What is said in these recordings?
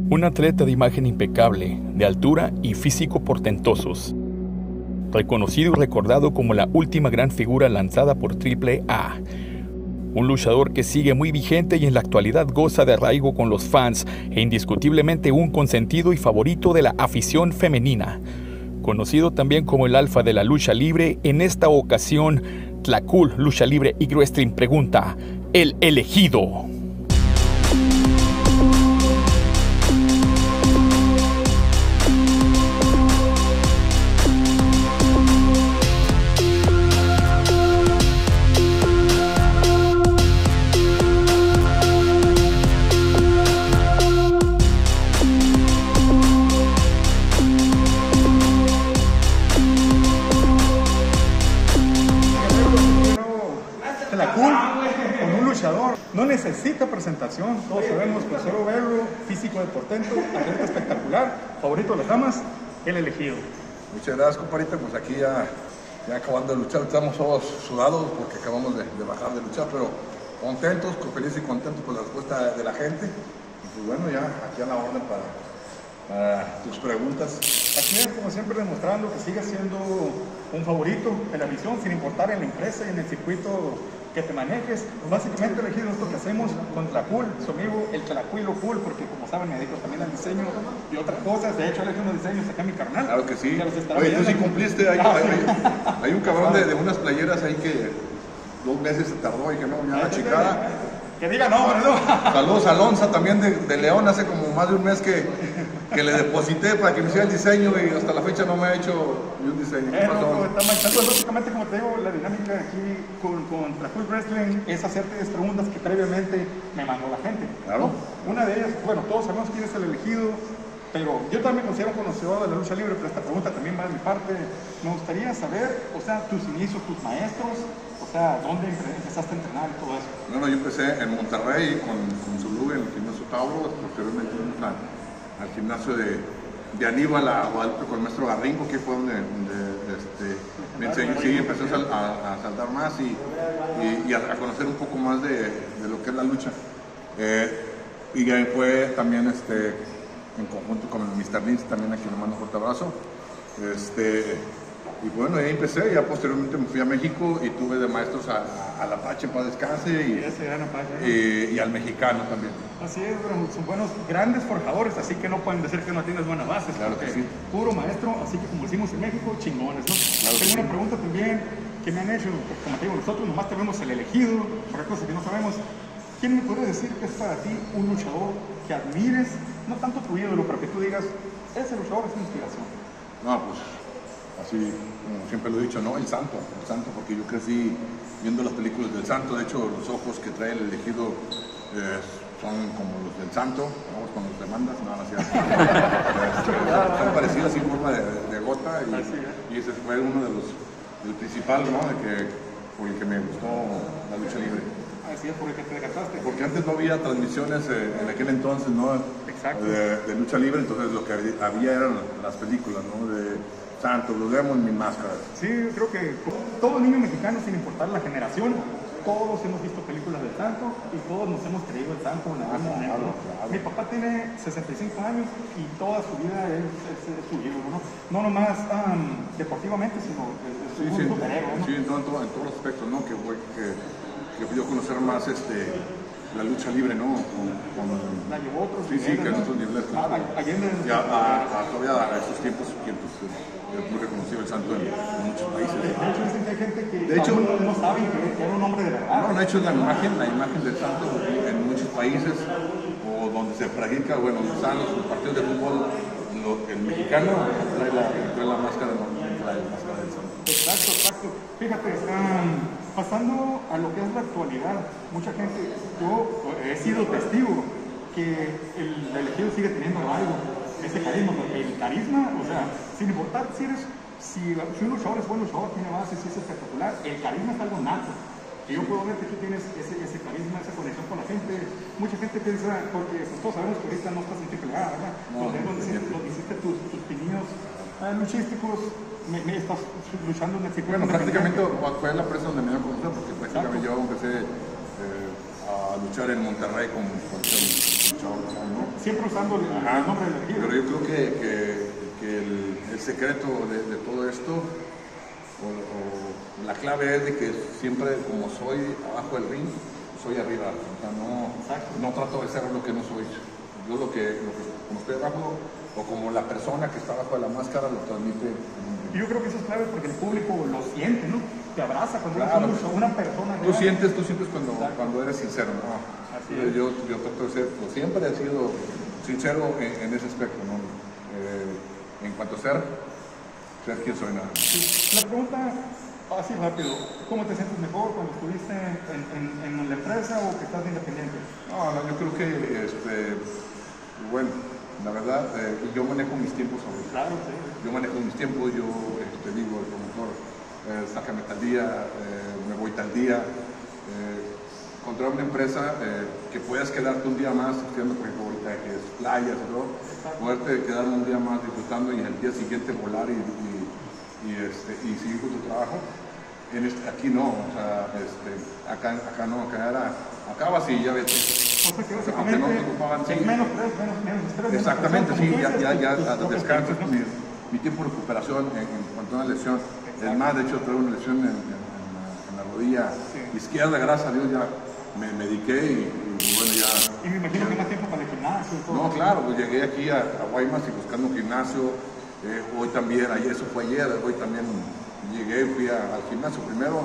Un atleta de imagen impecable, de altura y físico portentosos. Reconocido y recordado como la última gran figura lanzada por AAA. Un luchador que sigue muy vigente y en la actualidad goza de arraigo con los fans e indiscutiblemente un consentido y favorito de la afición femenina. Conocido también como el alfa de la lucha libre, en esta ocasión, Tlacool Lucha Libre y Wrestling pregunta, el elegido. Tlacool, con un luchador, no necesita presentación, todos sabemos que solo verlo, físico de portento, atleta espectacular, favorito de las damas, el elegido. Muchas gracias, compadrito, pues aquí ya acabando de luchar, estamos todos sudados porque acabamos de bajar de luchar, pero contentos, felices y contentos por la respuesta de la gente. Y pues bueno, ya aquí a la orden para tus preguntas. Aquí, como siempre, demostrando que sigue siendo un favorito en la visión, sin importar en la empresa y en el circuito que te manejes. Básicamente, elegido esto que hacemos con Tlacool, su amigo el Tlacuilo Cool, porque como saben, me dedico también al diseño y otras cosas. De hecho, elegí unos diseños acá en mi carnal. Claro que sí. Oye, tú sí cumpliste. Hay un cabrón de unas playeras ahí que 2 meses se tardó y que no, ya la chicada. Que diga no, ¿no? Saludos a Alonso también de León, hace como más de un mes que le deposité para que me hiciera el diseño y hasta la fecha no me ha hecho ni un diseño. ¿Qué pasó? Está manchando. Básicamente, como te digo, la dinámica aquí con Tlacool Wrestling es hacerte 10 preguntas que previamente me mandó la gente. Claro. Una de ellas, bueno, todos sabemos quién es el elegido, pero yo también me considero un conocedor de la lucha libre, pero esta pregunta también va de mi parte. Me gustaría saber, o sea, tus inicios, tus maestros, o sea, ¿dónde empezaste a entrenar y todo eso? Bueno, yo empecé en Monterrey con Zulu en el gimnasio Tauro, posteriormente fuimos al gimnasio de Aníbal a Guadalupe con el maestro Garrinco, que fue donde me enseñó, sí, empecé a saltar más y a conocer un poco más de lo que es la lucha. Y ahí fue también en conjunto con el Mr. Lynch, también a quien le mando un fuerte abrazo. Y bueno, ahí empecé, ya posteriormente me fui a México y tuve de maestros al Apache, para descanse, y al mexicano también. Así es, son buenos, grandes forjadores, así que no pueden decir que no tienes buenas bases. Claro que sí. Puro maestro, así que como decimos en México, chingones, ¿no? Claro. Tengo una pregunta también que me han hecho, como te digo, nosotros nomás tenemos el elegido, por cosas que no sabemos. ¿Quién me puede decir que es para ti un luchador que admires, no tanto tu ídolo, pero que tú digas, ese luchador es una inspiración? No, pues así como siempre lo he dicho, ¿no? El Santo, porque yo crecí viendo las películas del Santo. De hecho, los ojos que trae el elegido son como los del Santo, vamos con los demandas, no, son parecidas en forma de gota y ese fue uno de del principal, ¿no? Por el que me gustó la lucha libre. Así es, por el que te decantaste. Porque antes no había transmisiones en aquel entonces, ¿no? Exacto. De lucha libre, entonces lo que había eran las películas, ¿no? De Santo, Blue Demon, Mi Máscara. Sí, yo creo que todo niño mexicano, sin importar la generación, todos hemos visto películas del Santo y todos nos hemos creído el Santo en algún momento. Claro. Mi papá tiene 65 años y toda su vida es su ídolo, ¿no? No nomás deportivamente, sino un superhéroe, ¿no? Sí, en todos los aspectos, ¿no? Que yo conocer más la lucha libre, ¿no? La llevó a otros niveles. Sí, que en otros niveles. Todavía a estos tiempos es muy reconocido el Santo en muchos países. De hecho, dicen que hay gente que no saben que era un hombre de verdad. No, de hecho, la imagen del Santo en muchos países, o donde se practica, bueno, los partidos de fútbol, el mexicano trae la máscara, ¿no? Trae la máscara del Santo. Exacto. Fíjate, pasando a lo que es la actualidad, mucha gente, yo he sido testigo que el elegido sigue teniendo algo, ese carisma, porque el carisma, o sea, sin importar si un luchador es buen luchador, tiene bases, es espectacular, el carisma es algo nato. Y yo puedo ver que tú tienes ese carisma, esa conexión con la gente. Mucha gente piensa, porque pues, todos sabemos que ahorita no estás en AAA, ¿verdad? Donde hiciste tus pininos luchísticos, estás luchando en el circuito. Bueno, prácticamente fue la empresa donde me dio a conocer, porque prácticamente yo empecé a luchar en Monterrey con luchador, ¿no? siempre usando el nombre del elegido. Pero yo creo que el secreto de todo esto, o la clave es de que siempre, como soy abajo del ring, soy arriba. O sea, no trato de ser lo que no soy. Yo lo que como estoy abajo, o como la persona que está abajo de la máscara, lo transmite. Y yo creo que eso es clave porque el público lo siente, ¿no? Te abraza cuando eres una persona real. Tú sientes cuando eres sincero, ¿no? Así es. Yo trato de ser, siempre he sido sincero en ese aspecto, ¿no? En cuanto a ser quien soy, nada. Sí. La pregunta, así rápido, ¿cómo te sientes mejor cuando estuviste en la empresa o que estás independiente? No, yo creo que, bueno, la verdad, yo manejo mis tiempos ahorita. Claro, sí. Yo manejo mis tiempos, yo digo al promotor, sácame tal día, me voy tal día. Encontrar una empresa que puedas quedarte un día más, estudiando por ejemplo ahorita que es playas y todo, poderte quedar un día más disfrutando y el día siguiente volar y seguir con tu trabajo. Aquí no, o sea, acá no, acabas y ya vete. O sea que básicamente aunque no te ocupaban, sí. menos estrés. Exactamente, sí, ya descansas, ¿no? mi tiempo de recuperación en cuanto a una lesión. Es más, de hecho, tuve una lesión en la rodilla izquierda, gracias a Dios ya me dediqué y bueno, ya... Y me imagino que más tiempo para el gimnasio y todo. No, claro, pues llegué aquí a Guaymas y buscando un gimnasio. Hoy también, eso fue ayer, hoy también llegué, fui al gimnasio. Primero,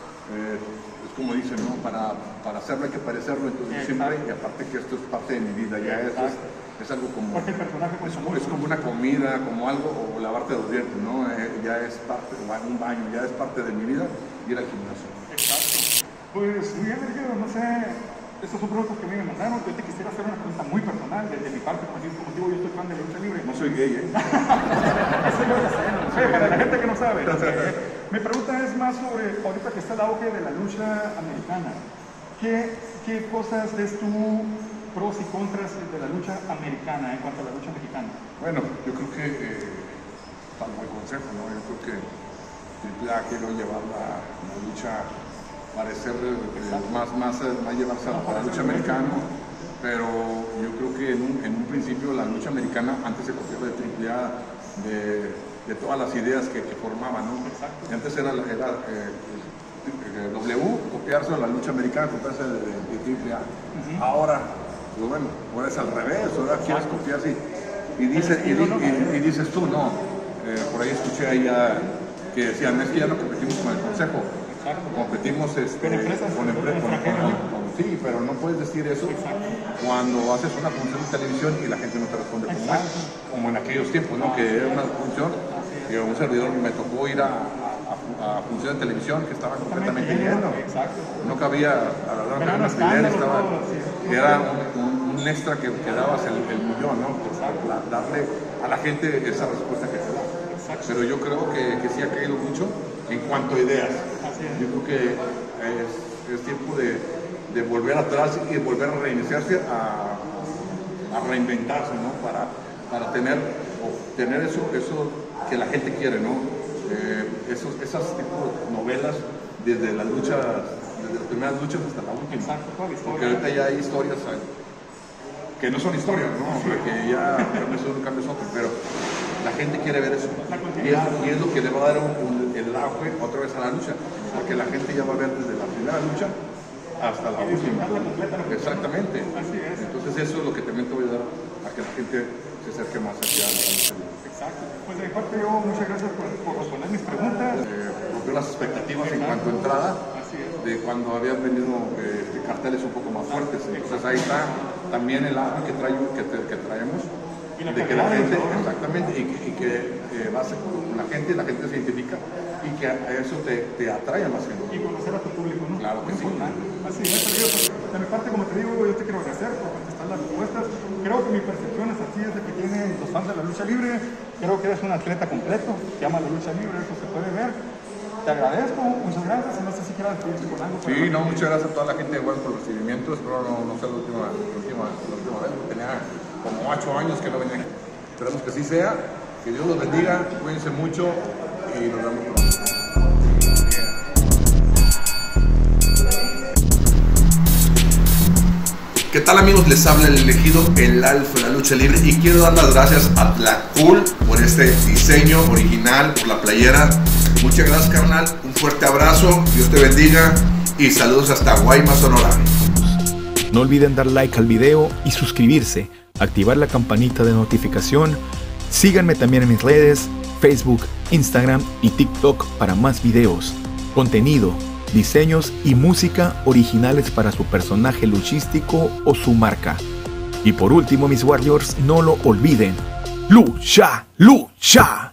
es como dicen, ¿no? Para hacerlo hay que parecerlo, entonces siempre, y aparte que esto es parte de mi vida, ya es algo como... Porque el personaje es como una comida, como algo, o lavarte los dientes, ¿no? Ya es parte, o un baño, ya es parte de mi vida ir al gimnasio. Exacto. Pues muy bien, Sergio, no sé, estos son preguntas que a mí me mandaron. Yo te quisiera hacer una pregunta muy personal, desde mi parte, como digo, yo estoy fan de la lucha libre. No soy gay, ¿eh? Eso yo lo sé, no sé, para la gente que no sabe. Mi pregunta es más sobre, ahorita que está el auge de la lucha americana, ¿qué cosas ves tú, pros y contras de la lucha americana en cuanto a la lucha mexicana? Bueno, yo creo que, para buen consejo, ¿no? Yo creo que AAA quiero llevar la lucha, parecer más llevarse a la lucha americana, pero yo creo que en un principio la lucha americana antes se copiaba de AAA, de todas las ideas que formaban, ¿no? Y antes era W, copiarse de la lucha americana, copiarse de AAA. Ahora, pues bueno, ahora es al revés, ahora quieres copiarse y dices tú, no, por ahí escuché ahí que decían, es que ya no competimos con el consejo. Competimos con empresas, sí, pero no puedes decir eso cuando haces una función de televisión y la gente no te responde como en aquellos tiempos, ¿no? Que era una función que un servidor me tocó ir a función de televisión que estaba completamente lleno. No cabía, la verdad, era un extra que dabas el millón, ¿no? Para darle a la gente esa respuesta que te da. Pero yo creo que sí ha caído mucho en cuanto a ideas. Yo creo que es tiempo de volver atrás y de volver a reiniciarse, a reinventarse, ¿no? Para tener eso que la gente quiere, ¿no? Esas tipos de novelas desde las primeras luchas hasta la última. Porque ahorita ya hay historias que no son historias, ¿no? Que ya cambios otro, pero la gente quiere ver eso. Y es lo que le va a dar el auge otra vez a la lucha. Porque la gente ya va a ver desde la primera lucha hasta la última. Exactamente. Entonces eso es lo que también te va a ayudar a que la gente se acerque más hacia la lucha. Exacto. Pues de mi parte yo muchas gracias por responder mis preguntas. Rompió las expectativas en cuanto a entrada, de cuando habían venido carteles un poco más fuertes. Entonces ahí está también el auge que traemos. De que la gente, exactamente, y que vas con la gente se identifica y que a eso te atrae más gente. Y conocer a tu público, ¿no? Claro que sí. Así es, pero de mi parte, como te digo, yo te quiero agradecer por contestar las respuestas. Creo que mi percepción es así, es de que tienen los fans de la lucha libre. Creo que eres un atleta completo, que ama la lucha libre, eso se puede ver. Te agradezco, muchas gracias, y no sé si quieras despedirte con algo. Sí, no, muchas gracias a toda la gente de Guadalajara por el recibimiento. Espero no sea la última vez. Tenía como 8 años que no venía. Esperamos que así sea. Que Dios los bendiga, cuídense mucho y nos vemos pronto. ¿Qué tal, amigos? Les habla el elegido, el alfa de la lucha libre, y quiero dar las gracias a Tlacool por este diseño original, por la playera. Muchas gracias, carnal. Un fuerte abrazo, Dios te bendiga y saludos hasta Guaymas, Sonora. No olviden dar like al video y suscribirse, activar la campanita de notificación. Síganme también en mis redes, Facebook, Instagram y TikTok para más videos, contenido, diseños y música originales para su personaje luchístico o su marca. Y por último, mis Warriors, no lo olviden. ¡Lucha! ¡Lucha!